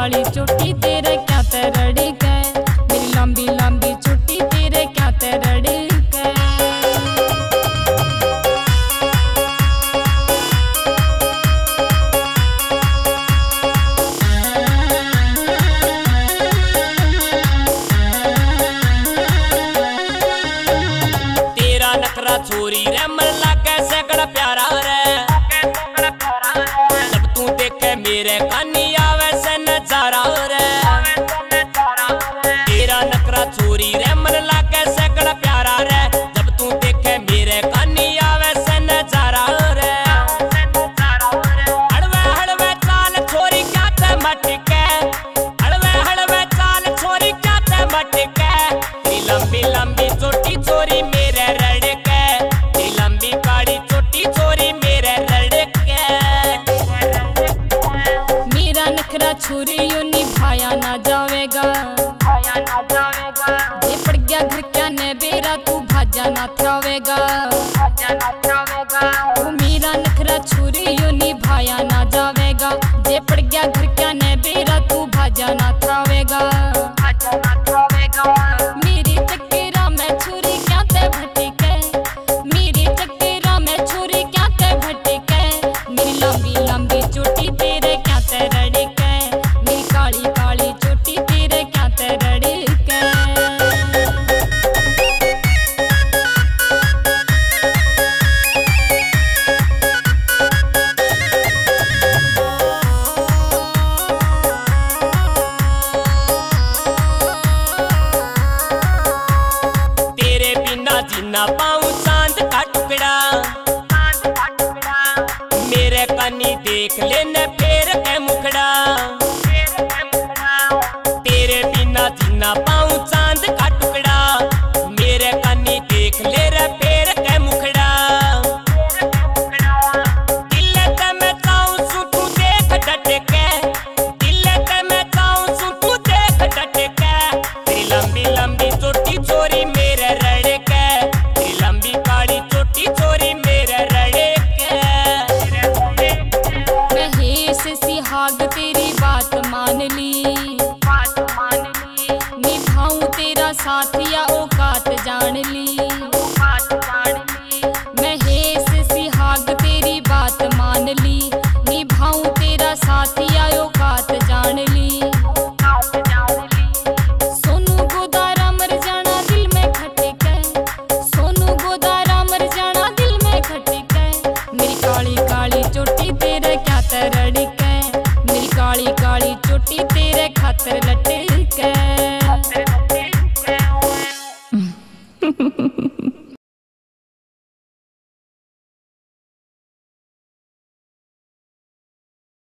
काली चोटी तेरे क्या तरड़ी के, मेरी लंबी लंबी चोटी तेरे क्या तरड़ी के। तेरा नखरा छोरी रे मन लागे सैकड़ा प्यारा रे, जब तू देखे मेरे कानी आवे से नजारा रे। तेरा नखरा छोरी रे मन लागे सैकड़ा प्यारा रे, जब तू देखे मेरे कानी आवे से नजारा रे। हड़वे हड़वे चाल छोरी क्या ते मटके, हड़वे हड़वे चाल छोरी क्या ते मटके। तेरी लंबी लंबी चोटी छोरी मेरे रड़के, तेरी लंबी काली चोटी छोरी मेरे रड़के। मेरा नखरा छोरी यूं निभाया ना जावेगा, जे पड़ गया घर क्या ने बेरा तू भाजा ना थावेगा। तू मेरा नखरा छोरी यूं निभाया ना जावेगा, जे पड़ गया घर क्या ने बेरा तू भाजा ना थावेगा। मेरी चक्केरा में छुरी क्या ते भटके, मेरी चक्केरा में छुरी क्या ते भटके। मेरी लंबी लंबी चोटी तेरे क्या ते रड़के, मेरी काली काली चोटी तेरे क्या ते रड़के। तेरे बिना जीना पाऊं चांद का टुकड़ा, मेरे कनी देख लेने फेर के मुखड़ा। तेरे बिना जीना पाऊं चांद का टुकड़ा, मेरे कनी देख ले रे फेर के मुखड़ा। दिल ते मैं चाहूं सु तू देख डटके, दिल ते मैं चाहूं सु तू देख डटके। तेरी लंबी लंबी चोटी छोरी मेरे रड़के, तेरी लंबी काली चोटी छोरी मेरे रड़के। महेश सिहाग तेरी बात मान ली, निभाऊं तेरा साथ या औकात जान ली। महेश सिहाग तेरी बात मान ली, निभाऊं तेरा साथ या औकात जान ली। सोनू गोदारा मर जाना दिल में खटके, सोनू गोदारा मर जाना दिल में खटके। मेरी काली काली चोटी तेरे क्या तरड़के, मेरी काली काली चोटी तेरे खातर लटके।